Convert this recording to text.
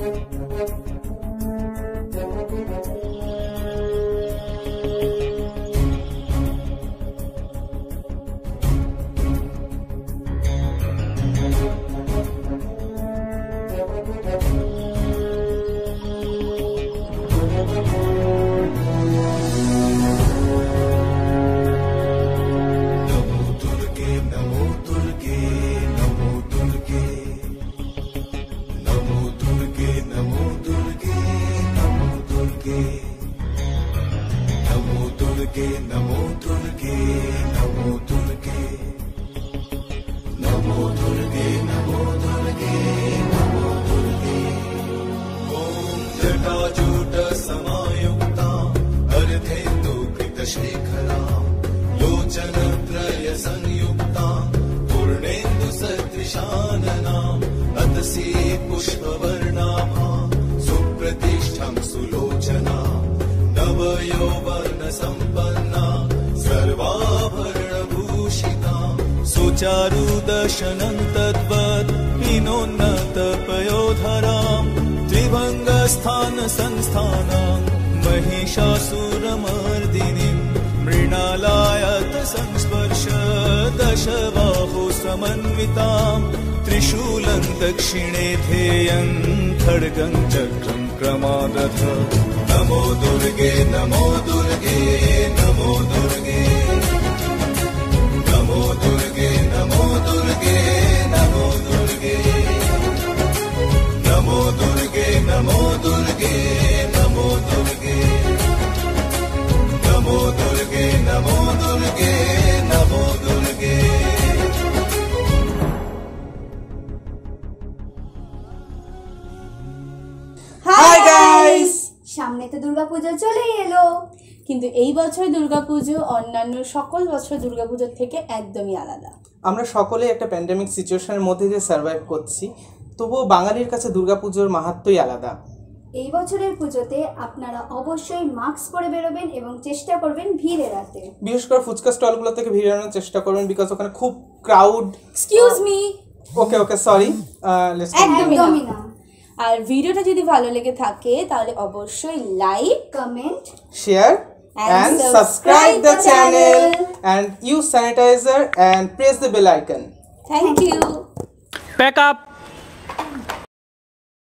चारुदशनं तद्वत् हिनोन्नतपयोधरां त्रिभङ्गस्थानसंस्थानां महिषासुरमर्दिनीं मृणालायत संस्पर्श दशबाहु समन्वितां त्रिशूलं दक्षिणे ध्येयं खड्गं चक्रं क्रमादथ। नमो दुर्गे नमो दुर्गे नमो दुर्गे नमो दुर्गे नमो दुर्गे नमो दुर्गे नमो दुर्गे नमो दुर्गे नमो दुर्गे नमो दुर्गे नमो दुर्गे नमो दुर्गे। हाय गाइस, সামনে তো দুর্গাপূজা চলেই এলো, কিন্তু এই বছর দুর্গাপুজো অন্যান্য সকল বছর দুর্গাপুজোর থেকে একদমই আলাদা। আমরা সকলেই একটা প্যান্ডেমিক সিচুয়েশনের মধ্যে দিয়ে সার্ভাইভ করছি, তবুও বাঙালির কাছে দুর্গাপুজোর মাহাত্ম্যই আলাদা। এই বছরের পুজোতে আপনারা অবশ্যই মাস্ক পরে বেরোবেন এবং চেষ্টা করবেন ভিড় এড়াতে। বিশেষ করে ফুচকা স্টলগুলো থেকে ভিড় এড়ানোর চেষ্টা করবেন, বিকজ ওখানে খুব crowd. Excuse me, okay sorry, একদমই না। আর ভিডিওটা যদি ভালো লেগে থাকে তাহলে অবশ্যই like, comment, share and subscribe the channel and use sanitizer and press the bell icon. Thank you. Pack up.